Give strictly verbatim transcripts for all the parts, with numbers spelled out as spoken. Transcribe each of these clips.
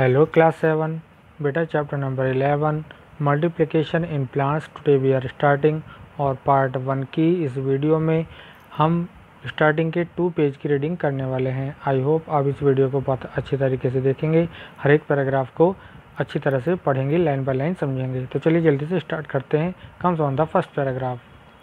Hello class seven बेटा, chapter number eleven multiplication in plants. Today we are starting और part one की इस video में हम स्टार्टिंग के टू पेज की रीडिंग करने वाले हैं। आई होप आप इस वीडियो को बहुत अच्छी तरीके से देखेंगे, हर एक पैराग्राफ को अच्छी तरह से पढ़ेंगे, लाइन बाय लाइन समझेंगे। तो चलिए जल्दी से स्टार्ट करते हैं। Comes on the first paragraph.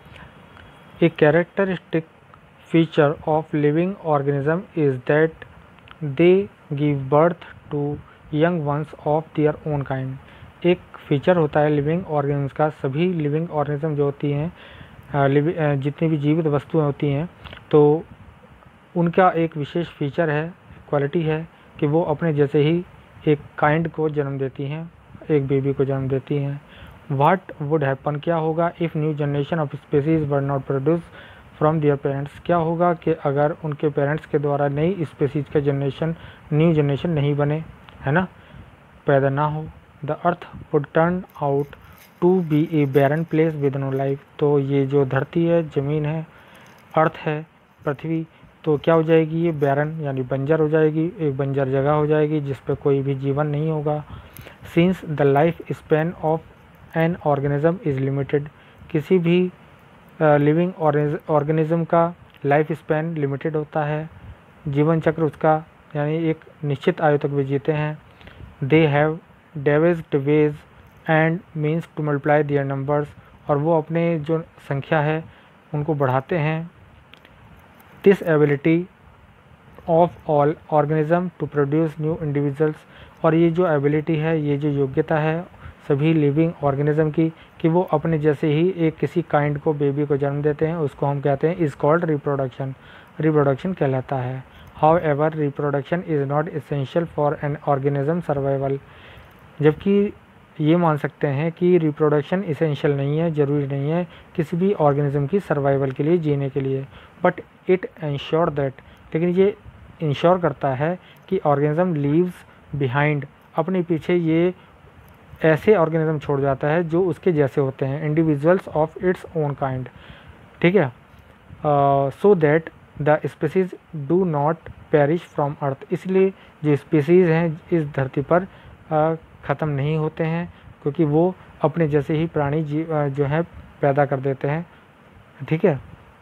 A characteristic feature of living organism is that they give birth to young ones of their own kind. एक फीचर होता है लिविंग ऑर्गेनिज्म का। सभी लिविंग ऑर्गेनिज्म जो होती हैं, जितनी भी जीवित वस्तुएं होती हैं, तो उनका एक विशेष फीचर है, क्वालिटी है कि वो अपने जैसे ही एक काइंड को जन्म देती हैं, एक बेबी को जन्म देती हैं। व्हाट वुड हैपन, क्या होगा, if new generation of species were not produce from their parents. क्या होगा कि अगर उनके पेरेंट्स के द्वारा नई स्पीसीज का जनरेशन, न्यू जनरेशन नहीं बने, है ना, पैदा ना हो। The earth would turn out to be a barren place with no life. तो ये जो धरती है, ज़मीन है, अर्थ है, पृथ्वी, तो क्या हो जाएगी, ये बैरन यानी बंजर हो जाएगी, एक बंजर जगह हो जाएगी जिस पे कोई भी जीवन नहीं होगा। Since the life span of an organism is limited. किसी भी लिविंग ऑर्गेनिज्म का लाइफ स्पैन लिमिटेड होता है, जीवन चक्र उसका यानी एक निश्चित आयु तक भी जीते हैं। They have devised ways and means to multiply their numbers, और वो अपने जो संख्या है उनको बढ़ाते हैं। This ability of all organism to produce new individuals, और ये जो एबिलिटी है, ये जो योग्यता है सभी लिविंग ऑर्गेनिज्म की कि वो अपने जैसे ही एक किसी काइंड को, बेबी को जन्म देते हैं, उसको हम कहते हैं इज़ कॉल्ड रिप्रोडक्शन। रिप्रोडक्शन कहलाता है। However, reproduction is not essential for an organism survival। जबकि ये मान सकते हैं कि रिप्रोडक्शन इसेंशियल नहीं है, ज़रूरी नहीं है किसी भी ऑर्गेनिज्म की सर्वाइवल के लिए, जीने के लिए। बट इट इंश्योर दैट, लेकिन ये इंश्योर करता है कि ऑर्गेनिज्म लीव्स बिहाइंड, अपने पीछे ये ऐसे ऑर्गेनिज्म छोड़ जाता है जो उसके जैसे होते हैं, individuals of its own kind. ठीक है, so that the species do not perish from earth. इसलिए जो स्पीसीज़ हैं इस धरती पर ख़त्म नहीं होते हैं, क्योंकि वो अपने जैसे ही प्राणी जी जो है पैदा कर देते हैं। ठीक है।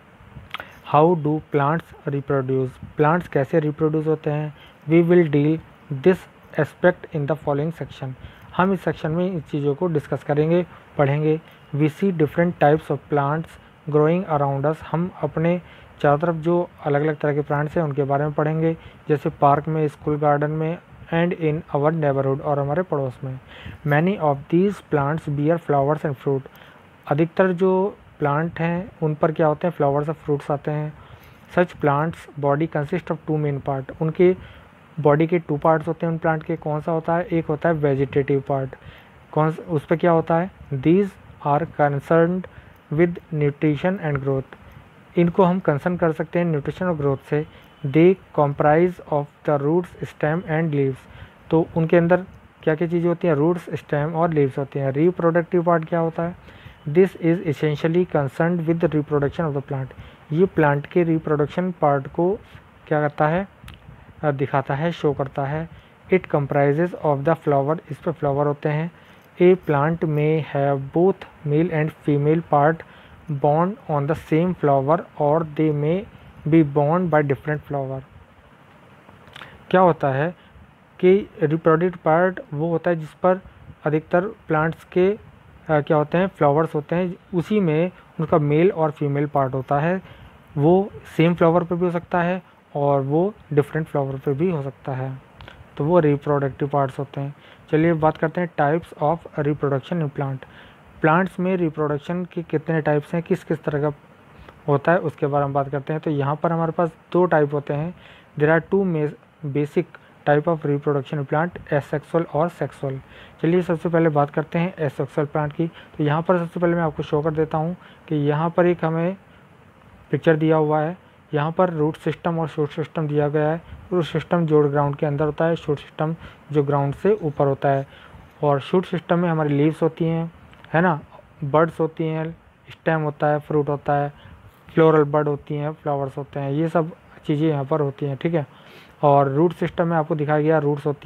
How do plants reproduce, plants कैसे रिप्रोड्यूस होते हैं। We will deal this aspect in the following section. हम इस सेक्शन में इन चीज़ों को डिस्कस करेंगे, पढ़ेंगे। We see different types of plants growing around us. हम अपने चारों तरफ जो अलग अलग तरह के प्लांट्स हैं उनके बारे में पढ़ेंगे, जैसे पार्क में, स्कूल गार्डन में, एंड इन आवर नेबरहुड, और हमारे पड़ोस में। Many of these plants bear flowers and fruit. अधिकतर जो प्लांट हैं उन पर क्या होते हैं, फ्लावर्स और फ्रूट्स आते हैं। Such plants body consist of two main part. उनके बॉडी के टू पार्ट्स होते हैं उन प्लांट के। कौन सा होता है, एक होता है वेजिटेटिव पार्ट। कौन उस पर क्या होता है, these are concerned with nutrition and growth. इनको हम कंसर्न कर सकते हैं न्यूट्रिशन और ग्रोथ से। They comprise of the roots, stem and leaves. तो उनके अंदर क्या क्या चीज़ें होती हैं, रूट्स, स्टेम और लीव्स होती हैं। रिप्रोडक्टिव पार्ट क्या होता है, this is essentially concerned with the reproduction of the plant. ये प्लांट के रिप्रोडक्शन पार्ट को क्या करता है, दिखाता है, शो करता है। It comprises of the flower, इस पर फ्लावर होते हैं। A plant may have both male and female part born on the same flower or they may be born by different flower। क्या होता है कि रिप्रोडक्टिव पार्ट वो होता है जिस पर अधिकतर प्लांट्स के आ, क्या होते हैं, फ्लावर्स होते हैं, उसी में उनका मेल और फीमेल पार्ट होता है। वो सेम फ्लावर पे भी हो सकता है और वो डिफरेंट फ्लावर पे भी हो सकता है, तो वो रिप्रोडक्टिव पार्ट्स होते हैं। चलिए बात करते हैं types of reproduction in plant. Plants में रिप्रोडक्शन के कितने टाइप्स हैं, किस किस तरह का होता है, उसके बारे में बात करते हैं। तो यहाँ पर हमारे पास दो टाइप होते हैं। There are two basic type of reproduction plant, asexual और सेक्सुअल। चलिए सबसे पहले बात करते हैं एसेक्सुअल प्लांट की। तो यहाँ पर सबसे पहले मैं आपको शो कर देता हूँ कि यहाँ पर एक हमें पिक्चर दिया हुआ है। यहाँ पर रूट सिस्टम और शूट सिस्टम दिया गया है। रूट सिस्टम जो ग्राउंड के अंदर होता है, शूट सिस्टम जो ग्राउंड से ऊपर होता है। और शूट सिस्टम में हमारी लीव्स होती हैं, है ना, बर्ड्स होती हैं, स्टेम होता है, फ्रूट होता है, फ्लोरल बर्ड होती हैं, फ्लावर्स होते हैं, ये सब चीज़ें यहाँ पर होती हैं। ठीक है। और रूट सिस्टम में आपको दिखाया गया रूट्स होती हैं,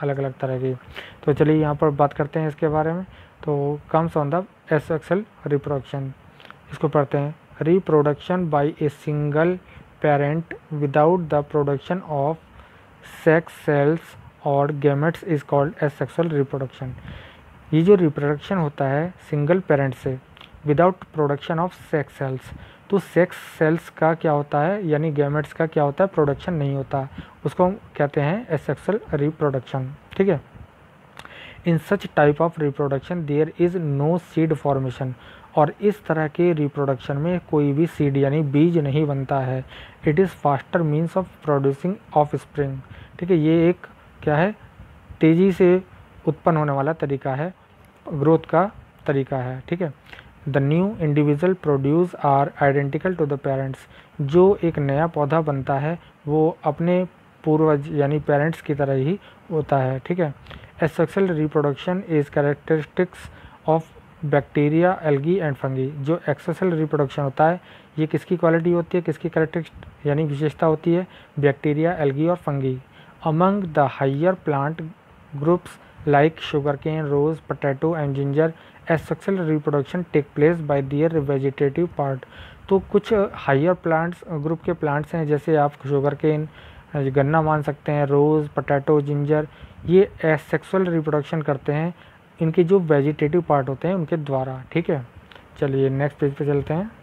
अलग अलग तरह की। तो चलिए यहाँ पर बात करते हैं इसके बारे में। तो comes on the asexual reproduction, इसको पढ़ते हैं। Reproduction by a single parent without the production of sex cells और gametes is called asexual reproduction. ये जो रिप्रोडक्शन होता है सिंगल पेरेंट से without production of sex cells, तो सेक्स सेल्स का क्या होता है यानी गैमेट्स का क्या होता है, प्रोडक्शन नहीं होता, उसको हम कहते हैं एसेक्सुअल रिप्रोडक्शन। ठीक है। In such type of reproduction there is no seed formation, और इस तरह के रिप्रोडक्शन में कोई भी सीड यानी बीज नहीं बनता है। It is faster means of producing offspring. ठीक है, ये एक क्या है, तेज़ी से उत्पन्न होने वाला तरीका है, ग्रोथ का तरीका है। ठीक है। The new individual produce are identical to the parents, जो एक नया पौधा बनता है वो अपने पूर्वज यानी पेरेंट्स की तरह ही होता है। ठीक है। Asexual reproduction is characteristics of bacteria, algae and fungi. जो एक्सेक्सुअल रिप्रोडक्शन होता है ये किसकी क्वालिटी होती है, किसकी कैरेक्टरिस्टिक यानी विशेषता होती है, बैक्टीरिया, एल्गी और fungi. Among the higher plant groups like sugarcane, rose, potato and ginger, asexual reproduction take place by their vegetative part। तो कुछ हायर प्लांट्स ग्रुप के प्लांट्स हैं जैसे आप शुगर केन, गन्ना मान सकते हैं, रोज़, पोटैटो, जिंजर, ये एसेक्सुअल रिप्रोडक्शन करते हैं इनके जो वेजिटेटिव पार्ट होते हैं उनके द्वारा। ठीक है। चलिए नेक्स्ट पेज पे चलते हैं।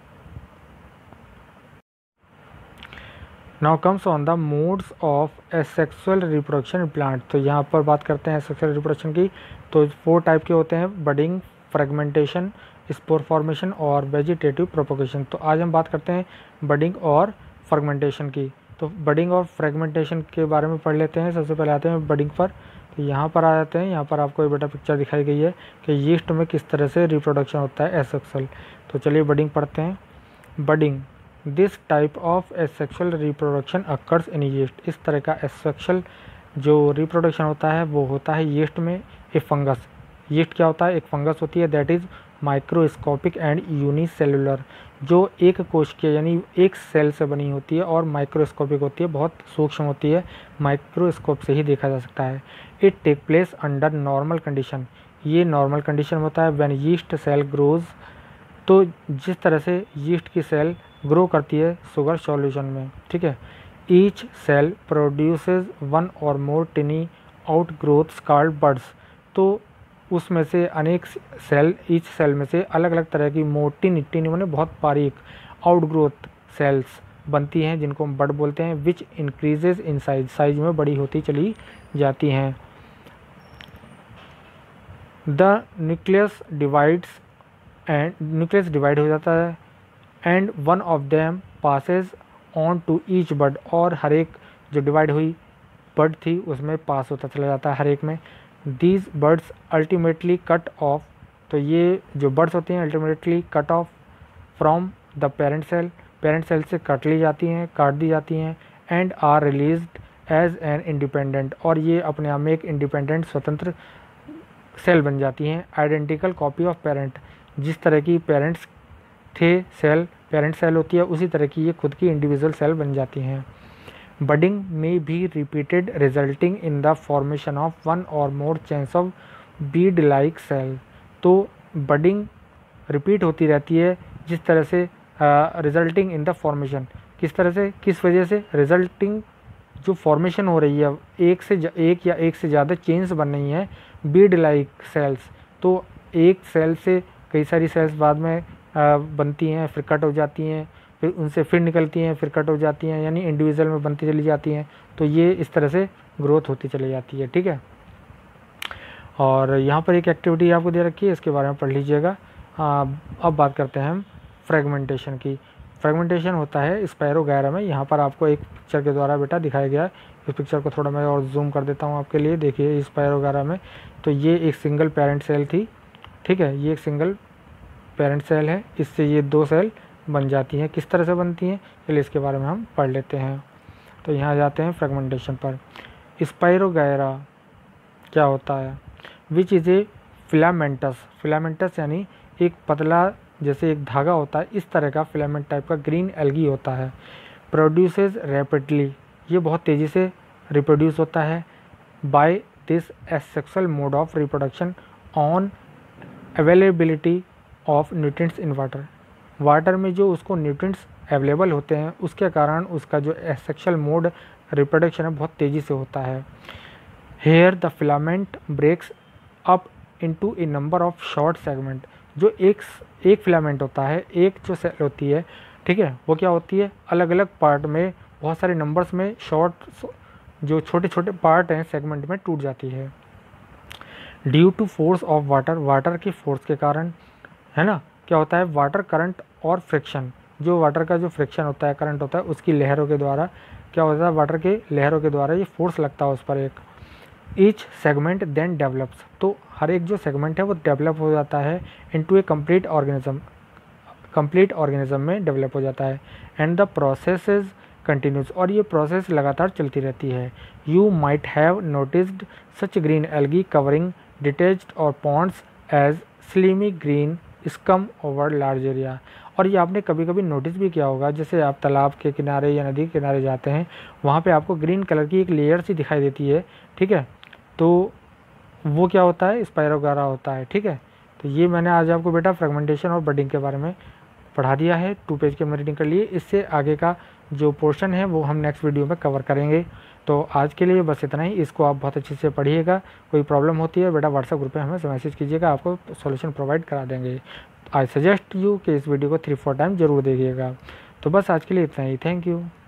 Now comes on the modes of asexual reproduction in plant. तो यहाँ पर बात करते हैं एसेक्सुअल रिप्रोडक्शन की। तो फोर टाइप के होते हैं, बडिंग, फ्रेगमेंटेशन, स्पोर फॉर्मेशन और वेजिटेटिव प्रोपोगेशन। तो आज हम बात करते हैं बडिंग और फ्रेगमेंटेशन की। तो बडिंग और फ्रेगमेंटेशन के बारे में पढ़ लेते हैं। सबसे पहले आते हैं बडिंग पर। तो यहाँ पर आ जाते हैं, यहाँ पर आपको एक बेटा पिक्चर दिखाई गई है कि यीस्ट में किस तरह से रिप्रोडक्शन होता है एसेक्सुअल। तो चलिए बडिंग पढ़ते हैं। Budding, this type of asexual reproduction occurs in yeast. इस तरह का एसेक्सुअल जो रिप्रोडक्शन होता है वो होता है यीस्ट में। ए फंगस, यीस्ट क्या होता है, एक फंगस होती है that is microscopic and unicellular, जो एक कोशिका यानी एक सेल से बनी होती है और माइक्रोस्कोपिक होती है, बहुत सूक्ष्म होती है, माइक्रोस्कोप से ही देखा जा सकता है। It take place under normal condition, ये नॉर्मल कंडीशन होता है। व्हेन यीस्ट सेल ग्रोज, तो जिस तरह से यीस्ट की सेल ग्रो करती है शुगर सॉल्यूशन में। ठीक है। Each cell produces one or more tiny outgrowths called buds, तो उसमें से अनेक सेल, ईच सेल में से अलग अलग तरह की मोटी टिनी माने बहुत बारीक आउट ग्रोथ सेल्स बनती हैं जिनको हम बड बोलते हैं। Which increases in size, size में बड़ी होती चली जाती हैं। The nucleus divides and nucleus divide हो जाता है and one of them passes on to each bud, और हर एक जो डिवाइड हुई बड थी उसमें पास होता चला जाता है हर एक में। These birds ultimately cut off, तो ये जो बर्ड्स होती हैं ultimately cut off from the parent cell, parent cell से कट ली जाती हैं, काट दी जाती हैं। And are released as an independent, और ये अपने आप में एक इंडिपेंडेंट स्वतंत्र सेल बन जाती हैं। आइडेंटिकल कॉपी ऑफ पेरेंट, जिस तरह की पेरेंट्स थे सेल, पेरेंट सेल होती है उसी तरह की ये खुद की इंडिविजुअल सेल बन जाती हैं। बडिंग में भी repeated resulting in the formation of one or more chains of bead like cell, तो बडिंग रिपीट होती रहती है जिस तरह से रिजल्टिंग इन द फॉर्मेशन, किस तरह से, किस वजह से, रिजल्टिंग जो फॉर्मेशन हो रही है एक से एक या एक से ज़्यादा चेन्स बन रही हैं बीड लाइक सेल्स, तो एक सेल से कई सारी सेल्स बाद में आ, बनती हैं, फिर कट हो जाती हैं, फिर उनसे फिर निकलती हैं, फिर कट हो जाती हैं, यानी इंडिविजुअल में बनती चली जाती हैं। तो ये इस तरह से ग्रोथ होती चली जाती है। ठीक है। और यहाँ पर एक एक्टिविटी आपको दे रखी है, इसके बारे में पढ़ लीजिएगा। अब बात करते हैं हम फ्रेगमेंटेशन की। फ्रेगमेंटेशन होता है स्पायरोगायरा में। यहाँ पर आपको एक पिक्चर के द्वारा बेटा दिखाया गया है। इस पिक्चर को थोड़ा मैं और जूम कर देता हूँ आपके लिए। देखिए स्पायरोगायरा में तो ये एक सिंगल पेरेंट सेल थी। ठीक है, ये एक सिंगल पेरेंट सेल है, इससे ये दो सेल बन जाती हैं। किस तरह से बनती हैं चलिए इसके बारे में हम पढ़ लेते हैं। तो यहाँ जाते हैं फ्रेगमेंटेशन पर। स्पायरोगायरा क्या होता है, which is a filamentous, filamentous यानी एक पतला जैसे एक धागा होता है इस तरह का फिलामेंट टाइप का ग्रीन एल्गी होता है। प्रोड्यूसेस रैपिडली, ये बहुत तेज़ी से रिप्रोड्यूस होता है। By this asexual mode of reproduction on availability of nutrients in water. Water में जो उसको न्यूट्रिएंट्स अवेलेबल होते हैं उसके कारण उसका जो एसेक्सुअल मोड रिप्रोडक्शन है बहुत तेज़ी से होता है। Here the filament breaks up into a number of short segment. जो एक एक फिलामेंट होता है, एक जो सेल होती है, ठीक है, वो क्या होती है, अलग अलग पार्ट में बहुत सारे नंबर्स में शॉर्ट जो छोटे छोटे पार्ट हैं सेगमेंट में टूट जाती है। Due to force of water, water की फोर्स के कारण, है ना, क्या होता है, वाटर करंट और फ्रिक्शन, जो वाटर का जो फ्रिक्शन होता है, करंट होता है, उसकी लहरों के द्वारा क्या होता है, वाटर के लहरों के द्वारा ये फोर्स लगता है उस पर एक। ईच सेगमेंट देन डेवलप्स, तो हर एक जो सेगमेंट है वो डेवलप हो जाता है into a complete organism, complete organism में डेवलप हो जाता है। And the process is continuous, और ये प्रोसेस लगातार चलती रहती है। You might have noticed such green algae covering detached और ponds as slimy green scum over large area. और ये आपने कभी कभी नोटिस भी किया होगा, जैसे आप तालाब के किनारे या नदी के किनारे जाते हैं, वहाँ पे आपको ग्रीन कलर की एक लेयर सी दिखाई देती है, ठीक है, तो वो क्या होता है, स्पाइरोगारा होता है, ठीक है। तो ये मैंने आज आपको बेटा फ्रेगमेंटेशन और बडिंग के बारे में पढ़ा दिया है, टू पेज के में रीडिंग कर लिए। इससे आगे का जो पोर्शन है वो हम नेक्स्ट वीडियो में कवर करेंगे। तो आज के लिए बस इतना ही, इसको आप बहुत अच्छे से पढ़िएगा। कोई प्रॉब्लम होती है बेटा व्हाट्सएप ग्रुप पे हमें मैसेज कीजिएगा, आपको सॉल्यूशन प्रोवाइड करा देंगे। आई सजेस्ट यू कि इस वीडियो को थ्री फोर टाइम जरूर देखिएगा। तो बस आज के लिए इतना ही, थैंक यू।